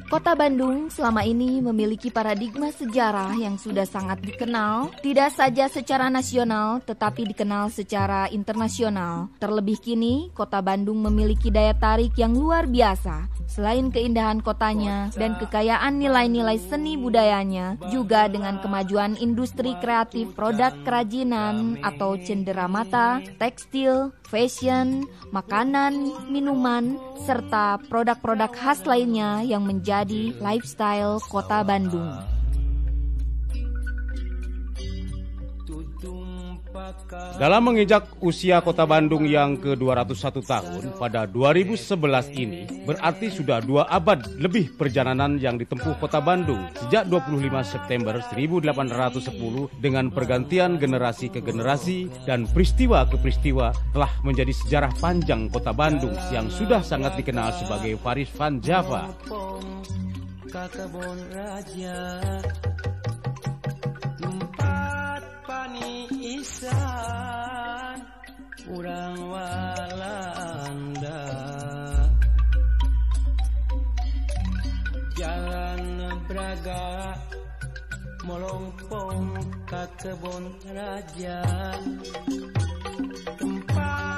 Kota Bandung selama ini memiliki paradigma sejarah yang sudah sangat dikenal, tidak saja secara nasional tetapi dikenal secara internasional. Terlebih kini, Kota Bandung memiliki daya tarik yang luar biasa. Selain keindahan kotanya dan kekayaan nilai-nilai seni budayanya, juga dengan kemajuan industri kreatif produk kerajinan atau cenderamata, tekstil, fashion, makanan, minuman, serta produk-produk khas lainnya yang menjadi lifestyle Kota Bandung. Dalam menginjak usia Kota Bandung yang ke-201 tahun pada 2011 ini, berarti sudah 2 abad lebih perjalanan yang ditempuh Kota Bandung sejak 25 September 1810 dengan pergantian generasi ke generasi dan peristiwa ke peristiwa telah menjadi sejarah panjang Kota Bandung yang sudah sangat dikenal sebagai Paris Van Java. Isan urang Walanda Jalan Braga Molompong ka Kebon Raja tempat